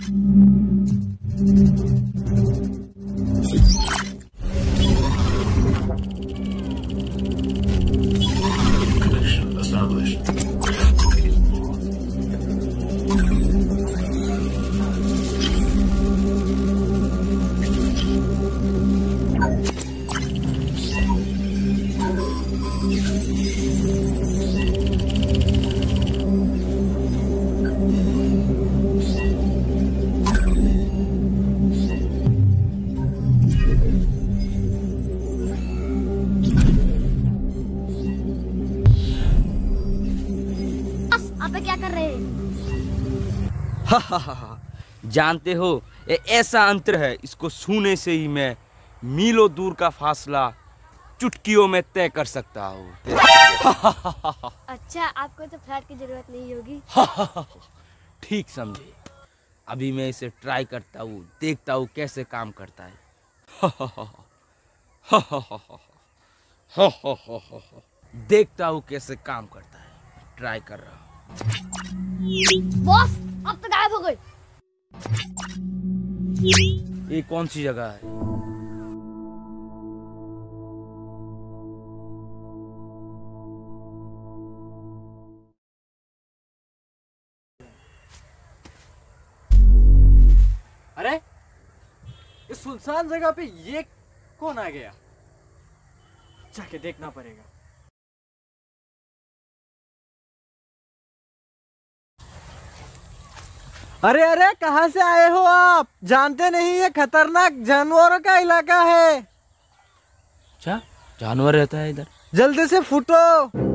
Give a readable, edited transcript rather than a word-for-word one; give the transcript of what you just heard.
Connection established. क्या कर रहे हैं? जानते हो ये ऐसा अंतर है, इसको छूने से ही मैं मीलों दूर का फासला चुटकियों में तय कर सकता हूँ। अच्छा, आपको तो फ्लैट की जरूरत नहीं होगी। ठीक समझे। अभी मैं इसे ट्राई करता हूँ, देखता हूँ कैसे काम करता है। देखता हूँ कैसे काम करता है, ट्राई कर रहा हूँ। बॉस, अब तो गायब हो गए। ये कौन सी जगह है? अरे इस सुनसान जगह पे ये कौन आ गया? जाके देखना पड़ेगा। अरे अरे, कहाँ से आए हो आप? जानते नहीं ये खतरनाक जानवरों का इलाका है। अच्छा, जानवर रहता है इधर? जल्दी से फूटो।